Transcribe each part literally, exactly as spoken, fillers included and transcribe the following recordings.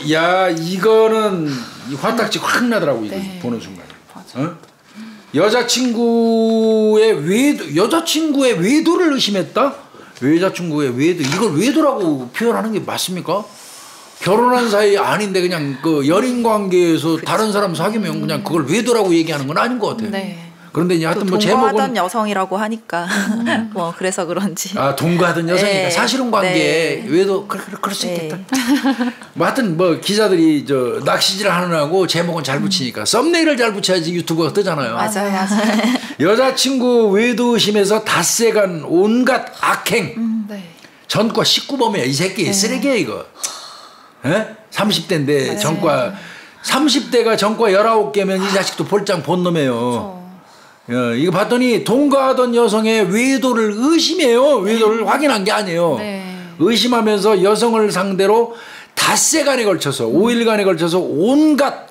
야 이거는 화딱지 확 나더라고 이거 네. 보는 순간. 어? 여자친구의 외도 여자친구의 외도를 의심했다? 여자친구의 외도 이걸 외도라고 표현하는 게 맞습니까? 결혼한 사이 아닌데 그냥 그 연인 관계에서 그렇지. 다른 사람 사귀면 그냥 그걸 외도라고 얘기하는 건 아닌 것 같아요. 네. 그런데 이제 하여튼 뭐 동거하던 제목은 여성이라고 하니까 뭐 그래서 그런지 아 동거하던 여성이니까 네. 사실은 관계에 네. 외도 그럴, 그럴 수 네. 있겠다. 뭐 하여튼 뭐 기자들이 저 낚시질 하느라고 제목은 잘 붙이니까 썸네일을 잘 붙여야지 유튜브가 뜨잖아요. 맞아요, 맞아요. 여자친구 외도 의심에서 닷새간 온갖 악행. 음, 네. 전과 십구 범이야 이 새끼. 네. 쓰레기야 이거. 에? 삼십 대인데 맞아요. 전과 삼십 대가 전과 열아홉 개면 이 자식도 볼장 본 놈이에요. 어, 이거 봤더니 동거하던 여성의 외도를 의심해요. 외도를 네. 확인한 게 아니에요. 네. 의심하면서 여성을 상대로 닷새간에 걸쳐서 오 일간에 걸쳐서 온갖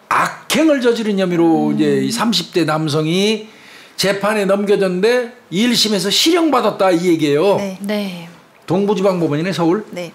악행을 저지른 혐의로 음. 이제 이 삼십 대 남성이 재판에 넘겨졌는데 일 심에서 실형받았다 이 얘기예요. 네. 네. 동부지방법원이네 서울. 네.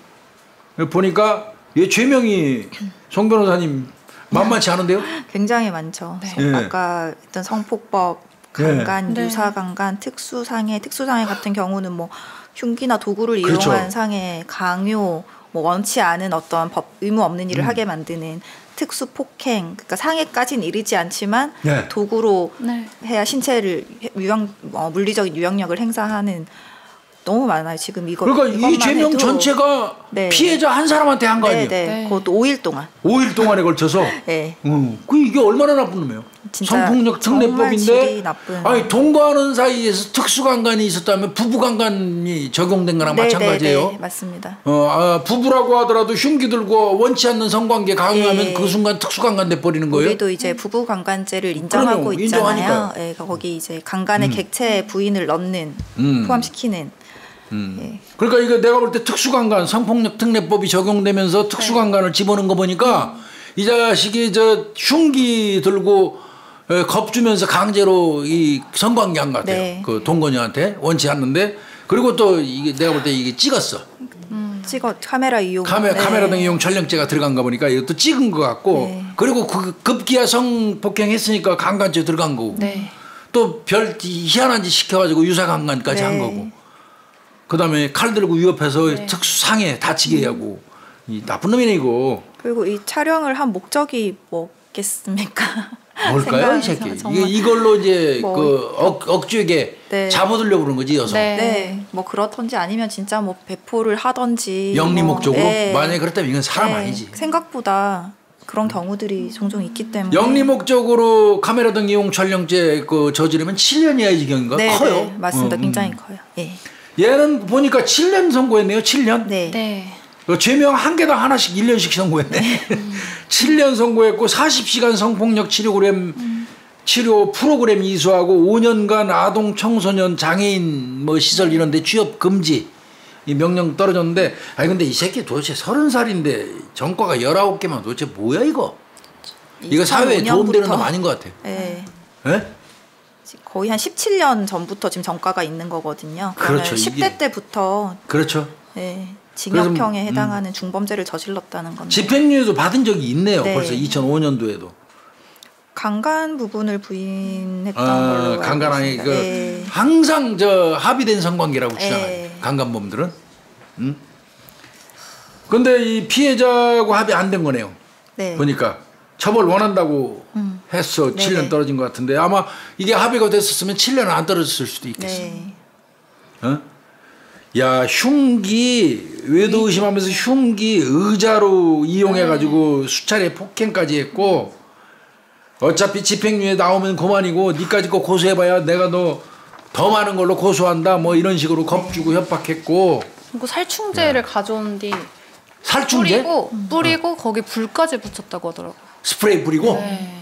보니까 얘 죄명이 송 변호사님 만만치 않은데요? 굉장히 많죠. 네. 아까 했던 성폭법, 강간, 네. 유사 강간, 특수상해, 특수상해 같은 경우는 뭐 흉기나 도구를 그렇죠. 이용한 상해, 강요, 뭐 원치 않은 어떤 법 의무 없는 일을 음. 하게 만드는 특수 폭행, 그러니까 상해까지는 이르지 않지만 네. 도구로 네. 해야 신체를 유형 어, 물리적인 유형력을 행사하는. 너무 많아요 지금 이거. 그러니까 이 죄명 전체가 네. 피해자 한 사람한테 한 거 아니에요? 네, 네. 그것도 오 일 동안. 오 일 동안에 걸쳐서. 네. 음, 그 이게 얼마나 나쁜 놈이에요? 성폭력 특례법인데. 아니 동거하는 사이에서 특수강간이 있었다면 부부강간이 적용된 거랑 네, 마찬가지예요. 네, 네, 맞습니다. 어, 아, 부부라고 하더라도 흉기 들고 원치 않는 성관계 강요하면 네. 그 순간 특수강간 돼 버리는 거예요? 우리도 이제 부부강간죄를 인정하고 그럼요, 있잖아요. 네, 거기 이제 강간의 음. 객체 부인을 넣는 음. 포함시키는. 음. 예. 그러니까 이거 내가 볼 때 특수강간 성폭력 특례법이 적용되면서 특수강간을 네. 집어넣은 거 보니까 음. 이 자식이 저 흉기 들고 겁주면서 강제로 이 성관계한 것 같아요. 네. 그 동거녀한테 원치 않는데 그리고 또 이게 내가 볼 때 이게 찍었어. 음. 찍어 카메라 이용. 카메, 네. 카메라 등 이용 촬영죄가 들어간 거 보니까 이것도 찍은 것 같고 네. 그리고 그 급기야 성폭행했으니까 강간죄 들어간 거고 네. 또 별 희한한 짓 시켜가지고 유사강간까지 네. 한 거고. 그 다음에 칼 들고 위협해서 네. 특수상해 다치게 하고 이 나쁜 놈이네 이거. 그리고 이 촬영을 한 목적이 뭐겠습니까? 뭘까요 이 새끼? 이게 이걸로 이제 뭐, 그 억, 억주에게 네. 잡아두려고 그런 거지 여성. 네. 네. 뭐 그렇던지 아니면 진짜 뭐 배포를 하던지. 영리 뭐. 목적으로? 네. 만약에 그렇다면 이건 사람 네. 아니지. 생각보다 그런 경우들이 종종 있기 때문에. 영리 목적으로 카메라 등 이용 촬영죄 그 저지르면 칠 년 이하의 징역인가? 네, 커요. 네. 맞습니다. 어, 굉장히 음. 커요. 예. 얘는 보니까 칠 년 선고했네요. 칠 년? 네. 네. 죄명 한 개당 하나씩 일 년씩 선고했네. 음. 칠 년 선고했고 사십 시간 성폭력 치료그램 음. 치료 프로그램 이수하고 오 년간 아동 청소년 장애인 뭐 시설 이런 데 취업 금지 이 명령 떨어졌는데 아니 근데 이 새끼 도대체 서른 살인데 전과가 열아홉 개면 도대체 뭐야 이거? 이거 사회에 도움되는 놈 아닌 것 같아. 네. 네? 거의 한 십칠 년 전부터 지금 전과가 있는 거거든요. 그렇죠. 십 대 때부터 그렇죠. 네, 징역형에 해당하는 음. 중범죄를 저질렀다는 건데. 집행유예도 받은 적이 있네요. 네. 벌써 이천오 년도에도. 강간 부분을 부인했던 아, 걸로 강간이 그 네. 항상 저 합의된 성관계라고 주장해요. 네. 강간범들은. 음? 근데 이 피해자하고 합의 안 된 거네요. 네. 보니까 처벌 원한다고 음. 했어. 네네. 칠 년 떨어진 것 같은데 아마 이게 합의가 됐었으면 칠 년은 안 떨어졌을 수도 있겠어. 네. 어? 야 흉기 외도 의심하면서 흉기 의자로 이용해가지고 네. 수차례 폭행까지 했고 어차피 집행유예 나오면 그만이고 니까지 거 고소해봐야 내가 너 더 많은 걸로 고소한다 뭐 이런 식으로 겁주고 네. 협박했고 그리고 살충제를 네. 가져온 뒤 살충제? 뿌리고 뿌리고 어. 거기 불까지 붙였다고 하더라고요. 스프레이 뿌리고? 네.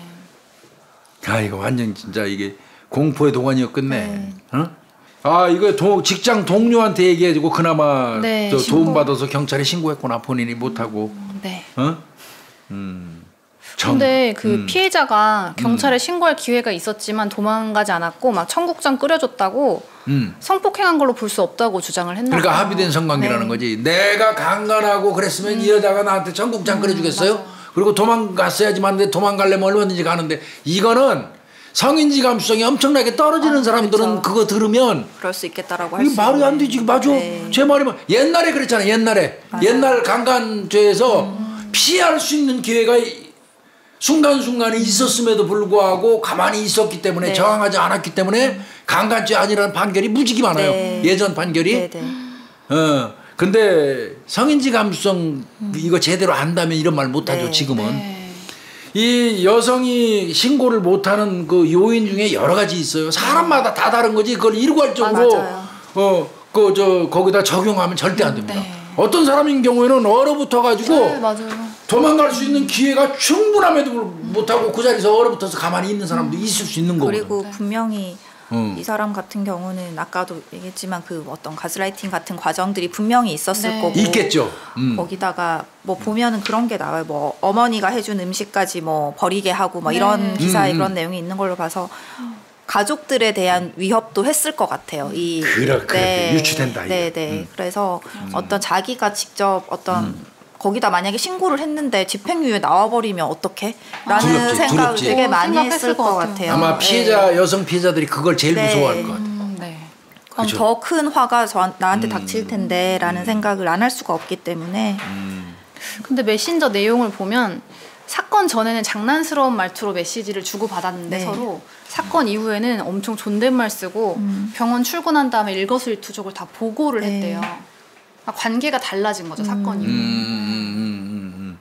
아 이거 완전 진짜 이게 공포의 동안이었겠네. 네. 어? 아 이거 도, 직장 동료한테 얘기해주고 그나마 네, 저 도움 받아서 경찰에 신고했구나 본인이 못하고. 네. 어? 음. 근데 그 음. 피해자가 경찰에 음. 신고할 기회가 있었지만 도망가지 않았고 막 청국장 끓여줬다고 음. 성폭행한 걸로 볼 수 없다고 주장을 했나 봐요. 그러니까 합의된 성관계라는 네. 거지. 내가 강간하고 그랬으면 음. 이 여자가 나한테 청국장 음, 끓여주겠어요? 맞아요. 그리고 도망갔어야지만 근데 도망가려면 얼마든지 가는데 이거는 성인지 감수성이 엄청나게 떨어지는 아, 사람들은 그렇죠. 그거 들으면 그럴 수 있겠다라고 할 수 이게 말이 안 되지. 맞아. 네. 제 말이면 옛날에 그랬잖아. 옛날에 맞아요. 옛날 강간죄에서 음. 피할 수 있는 기회가 순간순간에 있었음에도 불구하고 가만히 있었기 때문에 네. 저항하지 않았기 때문에 음. 강간죄 아니라는 판결이 무지개 많아요. 네. 예전 판결이. 네, 네. 어 근데 성인지 감수성 음. 이거 제대로 안다면 이런 말 못하죠. 네. 지금은. 네. 이 여성이 신고를 못하는 그 요인 중에 여러 가지 있어요. 사람마다 다 다른 거지. 그걸 일괄적으로 아, 어 그 저 거기다 적용하면 절대 안 됩니다. 네. 어떤 사람인 경우에는 얼어붙어 가지고 네, 맞아요. 도망갈 수 있는 기회가 충분함에도 못하고 그 자리에서 얼어붙어서 가만히 있는 사람도 있을 수 있는 거거든요. 그리고 분명히 음. 이 사람 같은 경우는 아까도 얘기했지만 그 어떤 가스라이팅 같은 과정들이 분명히 있었을 네. 거고 있겠죠. 음. 거기다가 뭐 보면은 그런 게 나와요. 뭐 어머니가 해준 음식까지 뭐 버리게 하고 뭐 네. 이런 기사에 음, 음. 그런 내용이 있는 걸로 봐서 가족들에 대한 위협도 했을 것 같아요. 이 그렇게 네. 유추된다. 네네. 네. 음. 그래서 음. 어떤 자기가 직접 어떤 음. 거기다 만약에 신고를 했는데 집행유예 나와버리면 어떡해? 라는 두렵지, 생각을 두렵지. 되게 많이 어, 했을 것 같아요. 같아요. 아마 피해자 네. 여성 피해자들이 그걸 제일 네. 무서워할 것 같아요. 음, 네. 그럼 더 큰 화가 저, 나한테 음. 닥칠 텐데 라는 음. 생각을 안 할 수가 없기 때문에 음. 근데 메신저 내용을 보면 사건 전에는 장난스러운 말투로 메시지를 주고받았는데 네. 서로 사건 이후에는 엄청 존댓말 쓰고 음. 병원 출근한 다음에 일거수일투족을 다 보고를 네. 했대요. 관계가 달라진 거죠. 음. 사건 이후에. 음, 음, 음, 음.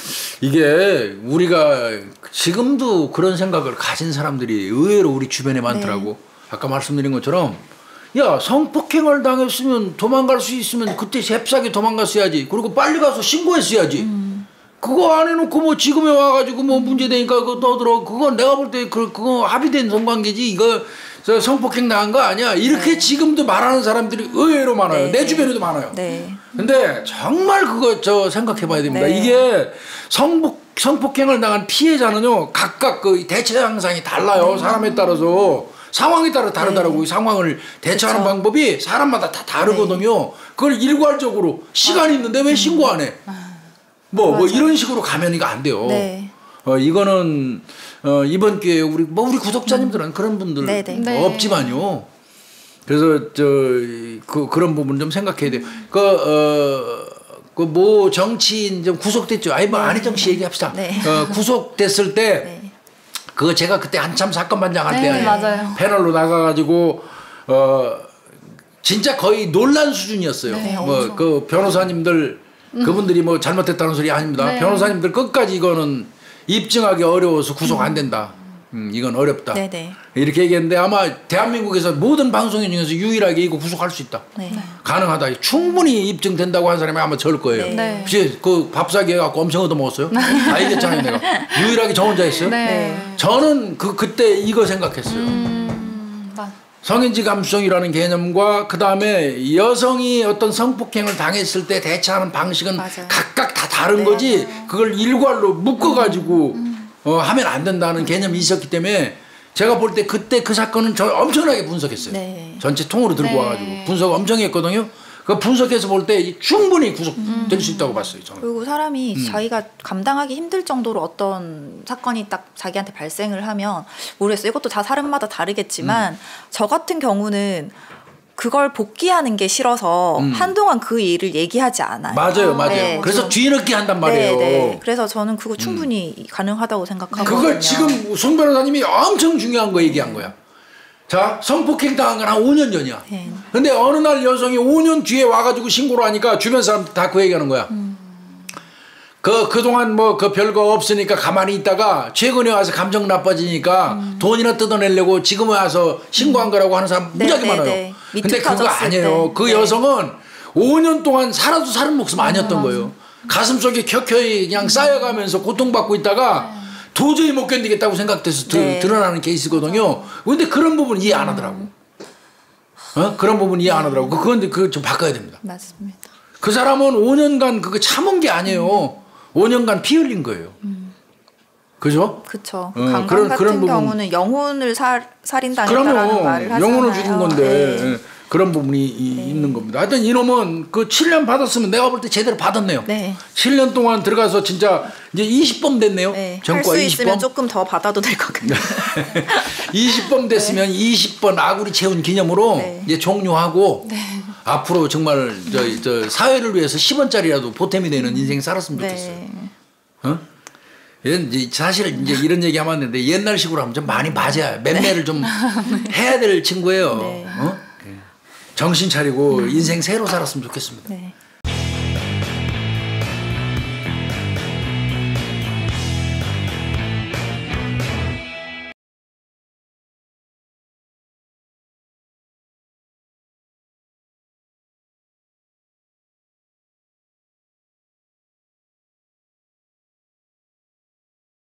이게 우리가 지금도 그런 생각을 가진 사람들이 의외로 우리 주변에 많더라고. 네. 아까 말씀드린 것처럼 야 성폭행을 당했으면 도망갈 수 있으면 그때 잽싸게 도망갔어야지. 그리고 빨리 가서 신고했어야지. 음. 그거 안 해놓고 뭐 지금에 와가지고 뭐 문제되니까 그거 떠들어. 그건 내가 볼 때 그, 그거 합의된 성관계지. 이거 성폭행 당한 거 아니야. 이렇게 네. 지금도 말하는 사람들이 의외로 많아요. 네. 내 주변에도 많아요. 네. 근데 정말 그거 저 생각해봐야 됩니다. 네. 이게 성폭, 성폭행을 당한 피해자는요 각각 그 대처 양상이 달라요. 네. 사람에 따라서. 상황에 따라 다르다라고. 네. 상황을 대처하는 그쵸. 방법이 사람마다 다 다르거든요. 네. 그걸 일괄적으로 시간이 아. 있는데 왜 신고 안 해? 아. 뭐, 뭐 이런 식으로 가면 이거 안 돼요. 네. 어, 이거는 어, 이번 기회에 우리 뭐 우리 구독자님들은 음. 그런 분들 네. 없지만요. 그래서 저 그 그런 부분 좀 생각해야 돼요. 그 어, 그 뭐 정치인 좀 구속됐죠. 아니 뭐 네. 안희정 씨 얘기합시다. 네. 어, 구속됐을 때 네. 그거 제가 그때 한참 사건 반장할 때 네, 패널로 나가가지고 어 진짜 거의 논란 수준이었어요. 네, 뭐 그 변호사님들 음. 그분들이 뭐 잘못했다는 소리 아닙니다. 네. 변호사님들 끝까지 이거는 입증하기 어려워서 구속 안 된다. 음, 이건 어렵다. 네네. 이렇게 얘기했는데 아마 대한민국에서 모든 방송인 중에서 유일하게 이거 구속할 수 있다. 네. 가능하다. 충분히 입증된다고 한 사람이 아마 저럴 거예요. 네. 혹시 그 밥사기 해갖고 엄청 얻어먹었어요? 다 얘기했잖아요 내가. 유일하게 저 혼자 했어요. 네. 저는 그 그때 이거 생각했어요. 음. 성인지 감수성이라는 개념과 그 다음에 여성이 어떤 성폭행을 당했을 때 대처하는 방식은 맞아요. 각각 다 다른 네, 거지 맞아요. 그걸 일괄로 묶어가지고 음, 음. 어, 하면 안 된다는 개념이 있었기 때문에 제가 볼 때 그때 그 사건은 저 엄청나게 분석했어요. 네. 전체 통으로 들고 네. 와가지고 분석 엄청 했거든요. 그 분석해서 볼 때 충분히 구속될 음. 수 있다고 봤어요. 저는. 그리고 사람이 음. 자기가 감당하기 힘들 정도로 어떤 사건이 딱 자기한테 발생을 하면 모르겠어요. 이것도 다 사람마다 다르겠지만 음. 저 같은 경우는 그걸 복귀하는 게 싫어서 음. 한동안 그 일을 얘기하지 않아요. 맞아요. 맞아요. 네, 그래서 좀. 뒤늦게 한단 말이에요. 네, 네. 그래서 저는 그거 충분히 음. 가능하다고 생각하거든요. 그걸 지금 송 변호사님이 엄청 중요한 거 얘기한 거야. 자, 성폭행 당한 건 한 오 년 전이야. 네. 근데 어느 날 여성이 오 년 뒤에 와가지고 신고를 하니까 주변 사람들 다 그 얘기하는 거야. 음. 그, 그동안 뭐 그 별거 없으니까 가만히 있다가 최근에 와서 감정 나빠지니까 음. 돈이나 뜯어내려고 지금 와서 신고한 거라고 하는 사람 네, 무지하게 네, 많아요. 네. 근데 그거 아니에요. 때. 그 네. 여성은 오 년 동안 살아도 사는 목숨 아니었던 음, 거예요. 가슴 속에 켜켜이 그냥 쌓여가면서 고통받고 있다가 네. 도저히 못 견디겠다고 생각돼서 네. 드러나는 케이스거든요. 근데 그런 부분 이해 안 하더라고. 어? 그런 부분 이해 안 하더라고. 그건 그거 좀 바꿔야 됩니다. 맞습니다. 그 사람은 오 년간 그거 참은 게 아니에요. 음. 오 년간 피 흘린 거예요. 음. 그죠? 그렇죠. 어, 강간 그런, 같은 그런 경우는 부분. 영혼을 살, 살인당했다라는 말을 하잖아요. 영혼을 죽인 건데 네. 그런 부분이 네. 있는 겁니다. 하여튼 이놈은 그 칠 년 받았으면 내가 볼 때 제대로 받았네요. 네. 칠 년 동안 들어가서 진짜 이제 이십 범 됐네요. 네. 할 수 있으면 조금 더 받아도 될 것 같아요. 이십 범 됐으면 네. 이십 번 아구리 채운 기념으로 네. 이제 종료하고 네. 앞으로 정말 저, 저 사회를 위해서 십 원짜리라도 보탬이 되는 인생 살았으면 좋겠어요. 네. 어? 이제 사실 이제 이런 얘기 하면 안 되는데 옛날식으로 하면 좀 많이 맞아요. 맴매를 좀 해야 될 친구예요. 네. 어? 정신 차리고 인생 새로 살았으면 좋겠습니다. 네.